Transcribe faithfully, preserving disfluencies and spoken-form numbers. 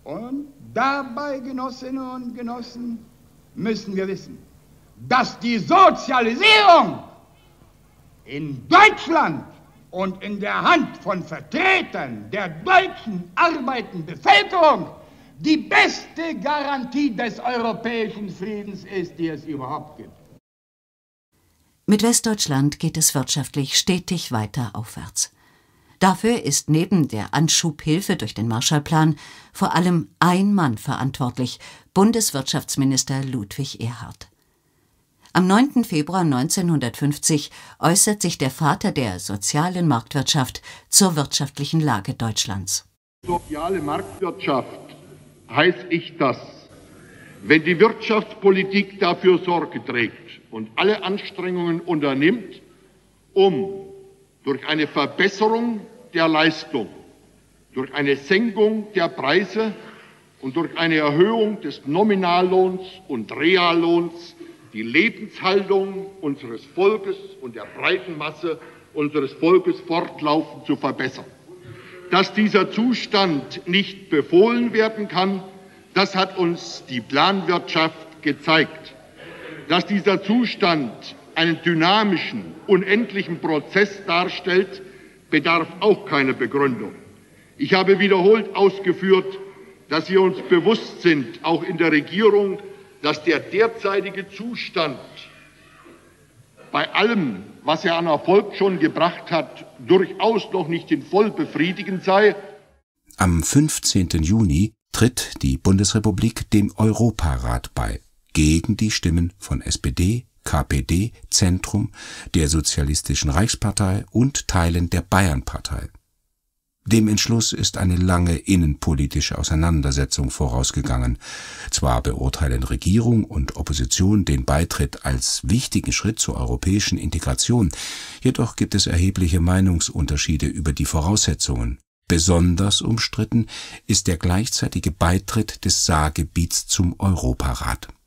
Und dabei, Genossinnen und Genossen, müssen wir wissen, dass die Sozialisierung in Deutschland und in der Hand von Vertretern der deutschen arbeitenden Bevölkerung die beste Garantie des europäischen Friedens ist, die es überhaupt gibt. Mit Westdeutschland geht es wirtschaftlich stetig weiter aufwärts. Dafür ist neben der Anschubhilfe durch den Marshallplan vor allem ein Mann verantwortlich, Bundeswirtschaftsminister Ludwig Erhard. Am neunten Februar neunzehnhundertfünfzig äußert sich der Vater der sozialen Marktwirtschaft zur wirtschaftlichen Lage Deutschlands. Soziale Marktwirtschaft heiße ich das, wenn die Wirtschaftspolitik dafür Sorge trägt und alle Anstrengungen unternimmt, um durch eine Verbesserung der Leistung, durch eine Senkung der Preise und durch eine Erhöhung des Nominallohns und Reallohns die Lebenshaltung unseres Volkes und der breiten Masse unseres Volkes fortlaufend zu verbessern. Dass dieser Zustand nicht befohlen werden kann, das hat uns die Planwirtschaft gezeigt. Dass dieser Zustand einen dynamischen, unendlichen Prozess darstellt, bedarf auch keiner Begründung. Ich habe wiederholt ausgeführt, dass wir uns bewusst sind, auch in der Regierung, dass der derzeitige Zustand bei allem, was er an Erfolg schon gebracht hat, durchaus noch nicht in voll befriedigend sei. Am fünfzehnten Juni tritt die Bundesrepublik dem Europarat bei, gegen die Stimmen von S P D, K P D, Zentrum, der Sozialistischen Reichspartei und Teilen der Bayernpartei. Dem Entschluss ist eine lange innenpolitische Auseinandersetzung vorausgegangen. Zwar beurteilen Regierung und Opposition den Beitritt als wichtigen Schritt zur europäischen Integration, jedoch gibt es erhebliche Meinungsunterschiede über die Voraussetzungen. Besonders umstritten ist der gleichzeitige Beitritt des Saargebiets zum Europarat.